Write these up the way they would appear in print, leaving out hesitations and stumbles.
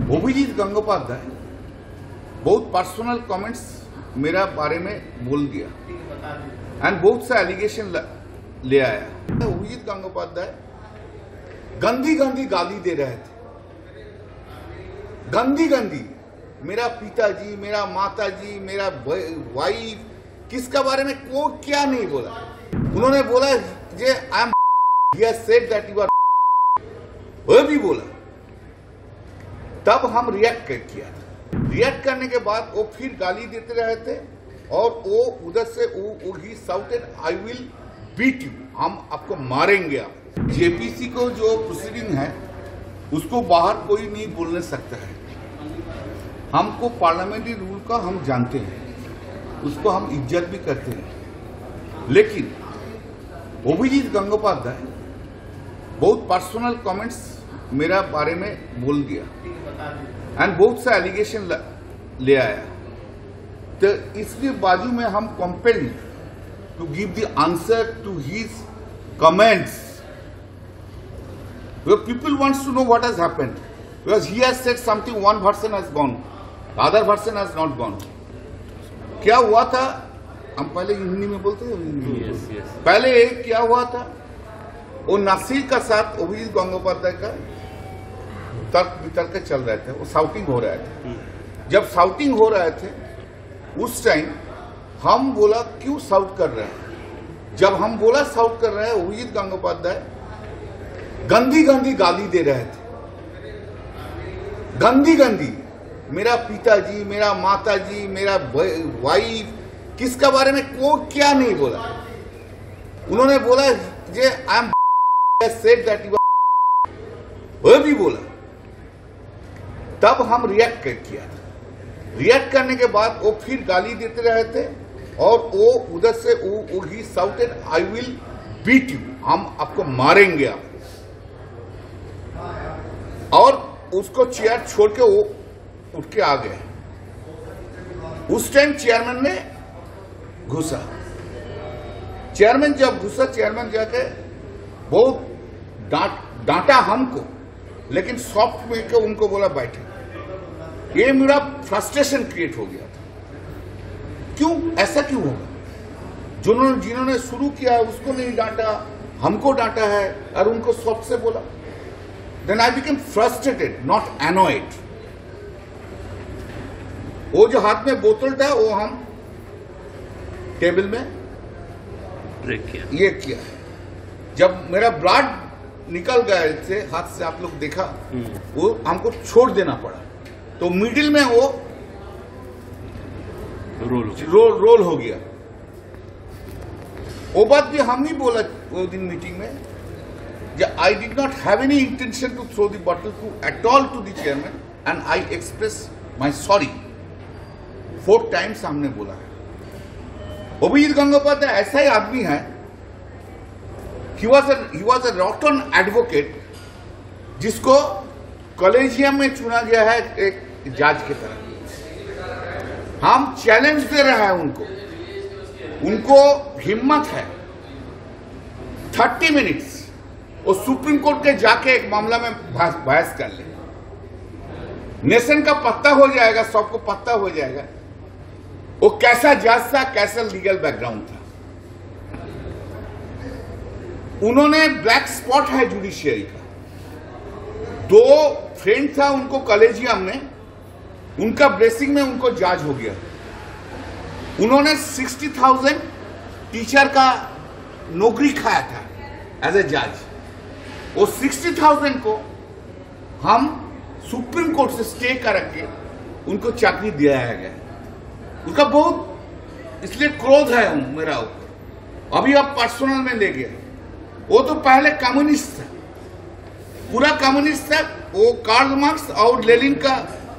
अभिजीत गंगोपाध्याय बहुत personal comments मेरा बारे में बोल दिया एंड बहुत सा एलिगेशन ले आया। अभिजीत गंगोपाध्याय गंदी गंदी गाली दे रहे थे, गंदी गंदी। मेरा पिताजी, मेरा माताजी, मेरा वाइफ, किसका बारे में को क्या नहीं बोला। उन्होंने बोला J I M, he has said that you are, वो भी बोला। तब हम रिएक्ट किया। रिएक्ट करने के बाद वो फिर गाली देते रहे थे और वो उधर से ही shouted I will beat you, हम आपको मारेंगे। आप जेपीसी को जो प्रोसीडिंग है उसको बाहर कोई नहीं बोलने सकता है। हमको पार्लियामेंट्री रूल का हम जानते हैं, उसको हम इज्जत भी करते हैं। लेकिन अभिजीत गंगोपाध्याय बहुत पर्सनल कमेंट्स मेरा बारे में बोल दिया एंड बहुत सा एलिगेशन ले आया। तो इसके बाजू में हम compelled to give the answer to his comments. People wants to know what has happened because he has said something, one person has gone, the other person has not gone. क्या हुआ था, हम पहले हिंदी में बोलते हैं। yes. पहले क्या हुआ था, वो नासिर का साथ अभिजीत गंगोपाध्याय का तर्क वितर्क चल रहे थे, वो साउटिंग हो रहे थे। जब साउटिंग हो रहे थे उस टाइम हम बोला क्यों साउट कर रहे हैं। जब हम बोला साउट कर रहे हैं, अभिजीत गंगोपाध्याय गंदी गंदी गाली दे रहे थे, गंदी गंदी। मेरा पिताजी, मेरा माताजी, मेरा वाइफ, किसका बारे में को क्या नहीं बोला। उन्होंने बोला J I M, said that you, वो भी बोला। तब हम रिएक्ट किया। रिएक्ट करने के बाद वो फिर गाली देते रहे थे और वो उधर से ही shouted I will beat you, हम आपको मारेंगे। आप और उसको चेयर छोड़ के वो उठ के आ गए। उस टाइम चेयरमैन ने घुसा। चेयरमैन जब घुसा, चेयरमैन जाके बहुत डांटा हमको, लेकिन सॉफ्ट में के उनको बोला बैठे। ये मेरा फ्रस्ट्रेशन क्रिएट हो गया था। क्यों ऐसा क्यों होगा। जिन्होंने शुरू किया है उसको नहीं डांटा, हमको डांटा है और उनको सॉफ्ट से बोला। Then I became frustrated, not annoyed. वो जो हाथ में बोतल था वो हम टेबल में ब्रेक किया, ये किया। जब मेरा ब्लड निकल गया थे हाथ से, आप लोग देखा, वो हमको छोड़ देना पड़ा। तो मिडिल में वो रोल हो गया। वो बात भी हम ही बोला वो दिन मीटिंग में। I did not have any intention to throw the bottle at all to the chairman and I express my sorry. 4 times हमने बोला है। अभिजीत गंगोपाध्याय ऐसा ही आदमी है। He was a rotten advocate जिसको कॉलेजियम में चुना गया है एक जज की तरह। हम चैलेंज दे रहे हैं उनको हिम्मत है 30 मिनट्स वो सुप्रीम कोर्ट के जाके एक मामला में बहस कर ले। नेशन का पत्ता हो जाएगा, सबको पत्ता हो जाएगा वो कैसा जज था, कैसा लीगल बैकग्राउंड था। उन्होंने ब्लैक स्पॉट है जुडिशियरी का। 2 फ्रेंड था उनको कॉलेजियम में, उनका ब्लेसिंग में उनको जज हो गया। उन्होंने 60,000 टीचर का नौकरी खाया था एज ए जज। वो 60,000 को हम सुप्रीम कोर्ट से स्टे करके उनको चाकरी दिया गया। उसका बहुत इसलिए क्रोध है मेरा ऊपर। अभी आप पर्सनल में ले गया। वो तो पहले कम्युनिस्ट था, पूरा कम्युनिस्ट था। वो कार्ल मार्क्स और लेनिन का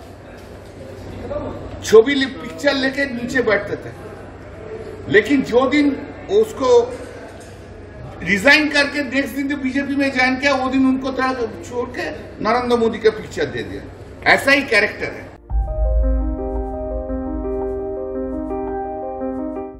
छवि पिक्चर लेके नीचे बैठते थे। लेकिन जो दिन उसको रिजाइन करके नेक्स्ट दिन जो बीजेपी में ज्वाइन किया, वो दिन उनको छोड़ के नरेंद्र मोदी का पिक्चर दे दिया। ऐसा ही कैरेक्टर है।